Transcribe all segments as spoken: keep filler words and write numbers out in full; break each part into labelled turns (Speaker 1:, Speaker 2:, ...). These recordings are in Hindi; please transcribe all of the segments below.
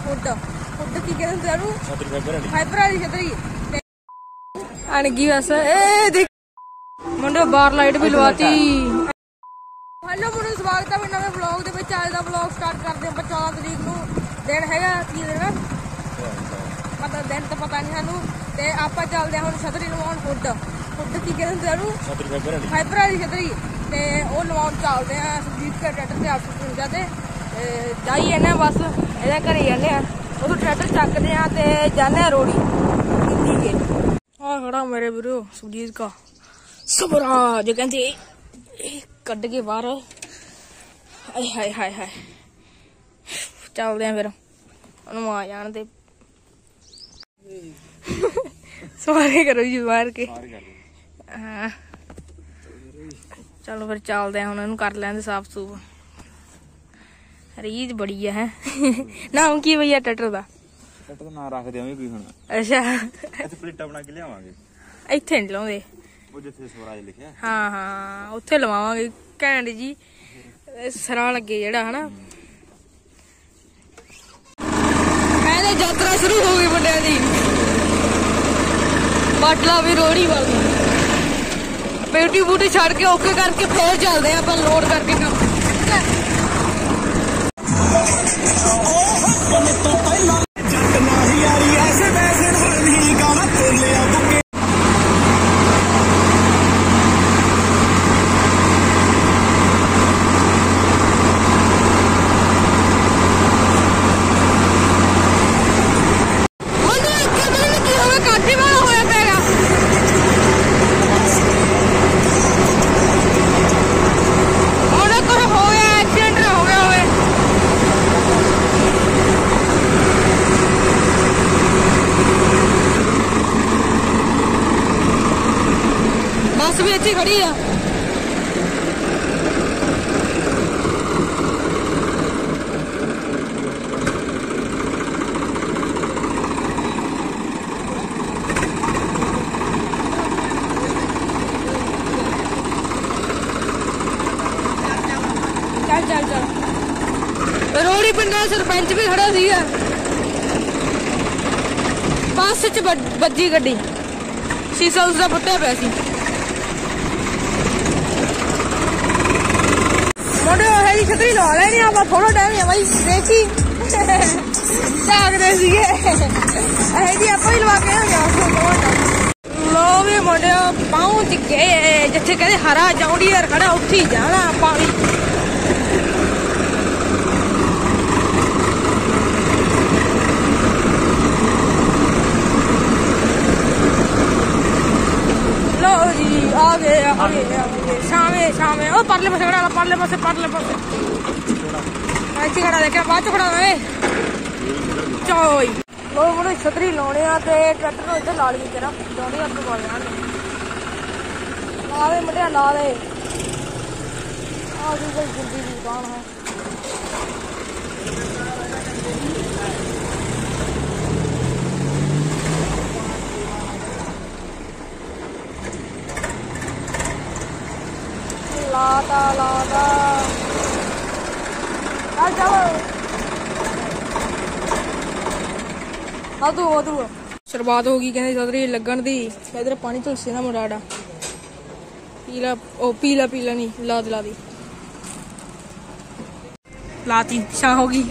Speaker 1: फुट फुट की कहते हैं फाइबर वाली छतरी अणगी वैसे ए देख मुंडे बाहर लाइट भी लवाती। हेलो मुंडे स्वागत है नवे ब्लॉग दे विच। आज दा ब्लॉग स्टार्ट करते हैं चौदह तरीक नूं दिन हैगा की दिन पता दिन तो पता नहीं सानू ते आपां चलदे हुण छतरी लवाउण फुट फुट की कहते हैं फाइबर वाली छतरी ते ओह लवाउण चलदे आ सुजीत के ट्रैक्टर ते आठ सौ पचवंजा ते जाई जाने बस एहदे घरे जाने उधर ट्रैक्टर चकदे आ ते जाने रोड़ी के आ खड़ा मेरे वीरो सुजीत का स्वराज कहते कट के बाहर हाय हाय हाय हाय चलते हैं फिर आ जान दे सवारे करो जी बाहर के हाँ चलो फिर चलते हैं हम कर लेंगे साफ सूफ रीज बड़ी है नाम की भैया ट्रैक्टर का
Speaker 2: ट्रैक्टर का नाम रख देवांगे कोई हुण
Speaker 1: अच्छा
Speaker 2: इत्थे प्लेटां बना के लियावांगे
Speaker 1: इत्थे नहीं लाउंदे
Speaker 2: ਉਹ ਜਿੱਥੇ ਸਵਰਾਜ ਲਿਖਿਆ
Speaker 1: हाँ हाँ ਉੱਥੇ ਲਵਾਵਾਂਗੇ ਘੈਂਟ जी ਸਰਾ ਲੱਗੇ ਜਿਹੜਾ ਹਨਾ ਕਹਿੰਦੇ ਯਾਤਰਾ ਸ਼ੁਰੂ ਹੋ ਗਈ ਮੁੰਡਿਆਂ ਦੀ ਬਾਟਲਾ ਵੀ ਰੋੜੀ ਵਾਲੀ ਬਿਊਟੀ ਬੂਟੀ ਛੱਡ ਕੇ ਓਕੇ ਕਰਕੇ ਫੇਰ ਚੱਲਦੇ ਆਪਾਂ ਲੋਡ ਕਰਕੇ ਕੰਮ बस भी अच्छी खड़ी है चल चल चल रोड़ी पिंडा सरपंच भी खड़ा सी बस च बज्जी गड्डी शीशा उसका फुटिया पिया सी छतरी लवा लेनी आप थोड़ा टाइम है भाई देखी जागते सीगे आप ही लवा के लो भी मुंडे पहुंच गए जिथे कहते हरा जौड़ियर खड़ा उठी जाना पानी लो जी आ गए आ गए शामे शामे ओ परले पासे खड़ा परले पासे परले पासे ऐसी खड़ा देखा बाद चो खड़ा चोई लो मुझे छतरी लाने ट्रैक्टर इधर ला ली तेरा जौड़ी अगर ला जान ला दे मुंडिया ला दे आ गई कोई जल्दी की दुकान है लादा लादा आदू आदू शुरुआत होगी कहते चौधरी लगन दी इधर पानी झुलसे ना मुंडा पीला ओ पीला पीला नहीं ला दिला दी लाती शाह होगी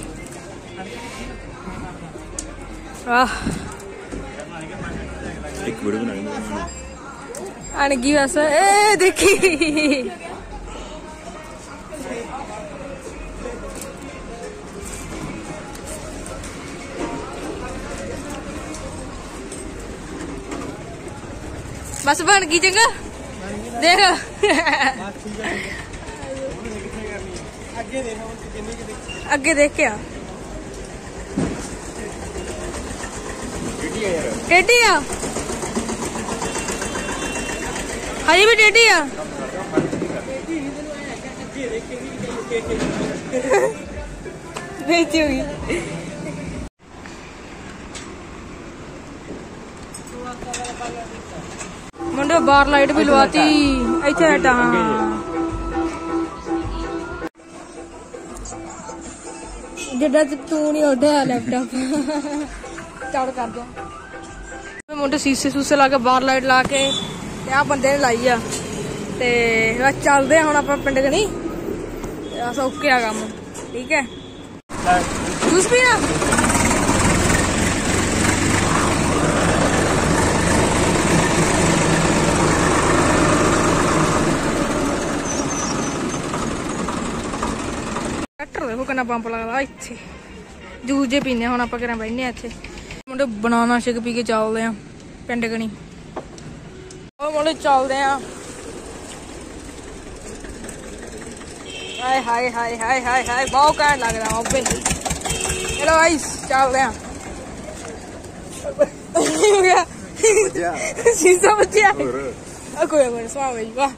Speaker 1: आह
Speaker 2: एक वीडियो बनाएंगे
Speaker 1: अणगी वैसे ए देखी बस बन गई चंगा देख अगे देख क्या टेढ़ी आ हजी भी टेढ़ी आ बेची होगी मुंडे बाहर लाइट भी लवाती इथे ਜਿੱਦਾਂ ਤੂੰ ਨਹੀਂ ਉੱਡਿਆ ਲੈਪਟਾਪ ਚੜ ਕਰ ਦਿਆ ਮੁੰਡੇ ਸੀਸੇ ਸੂਸੇ ਲਾ ਕੇ ਬਾਹਰ ਲਾਈਟ ਲਾ ਕੇ ਤੇ ਆ ਬੰਦੇ ਨੇ ਲਾਈ ਆ ਤੇ ਬਸ ਚੱਲਦੇ ਆ ਹੁਣ ਆਪਾਂ ਪਿੰਡ ਕਣੀ ਬਸ ਓਕੇ ਆ ਕੰਮ ਠੀਕ ਹੈ ਜੂਸ ਪੀਣਾ ਟਰੈਕਟਰ ਦੇਖੋ ਕਿੰਨਾ ਪੰਪ ਲੱਗਦਾ ਇੱਥੇ ਜੂਸ ਜੇ ਪੀਨੇ ਹੁਣ ਆਪਾਂ ਘਰਾਂ ਬੈਠਨੇ ਆ ਇੱਥੇ ਮੁੰਡੇ ਬਨਾਨਾ ਸ਼ੇਕ ਪੀ ਕੇ ਚੱਲਦੇ ਆ ਪਿੰਡ ਕਣੀ ਉਹ ਮੁੰਡੇ ਚੱਲਦੇ ਆ ਹਾਏ ਹਾਏ ਹਾਏ ਹਾਏ ਹਾਏ ਹਾਏ ਬਹੁਤ ਘੈਂਟ ਲੱਗਦਾ ਓਪਨ ਚਲੋ ਗਾਇਸ ਚੱਲਦੇ ਆ ਹੋ ਗਿਆ ਸੀਸਾ ਬੱਚਿਆ ਆ ਕੋਈ ਕੋਈ ਸਵਾ ਗਈ ਵਾਹ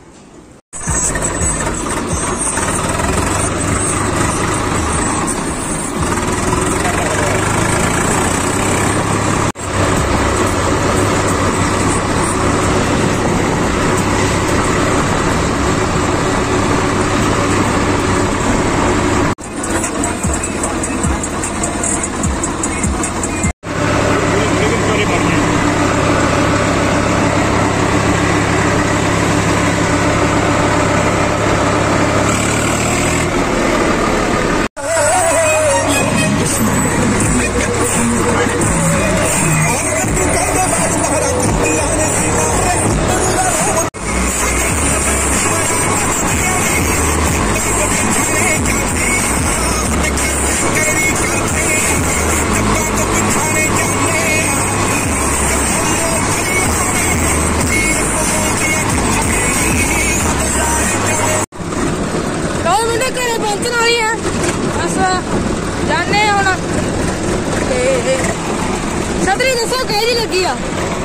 Speaker 1: ਪਹੁੰਚਣ ਵਾਲੀ ਆ ਬਸ ਜਾਣੇ ਹੁਣ ਤੇ ਛਤਰੀ ਦੱਸੋ ਕਿਹੜੀ ਲੱਗੀ ਆ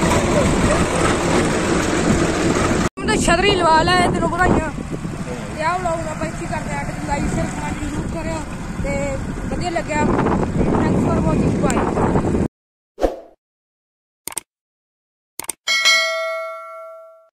Speaker 1: ਮੈਂ ਛਤਰੀ ਲਵਾ ਲੈ ਤੈਨੂੰ ਵਧਾਈਆਂ ਤੇ ਆਹ ਵਲੌਗ ਆਪਾਂ ਇੱਥੇ ਕਰਦੇ ਆ ਕਿ ਲਾਈਕ ਸ਼ੇਅਰ ਕਮੈਂਟ ਜ਼ਰੂਰ ਕਰਿਓ ਤੇ ਵਧੀਆ ਲੱਗਿਆ ਥੈਂਕਸ ਫॉर ਵਾਚਿੰਗ ਬਾਏ।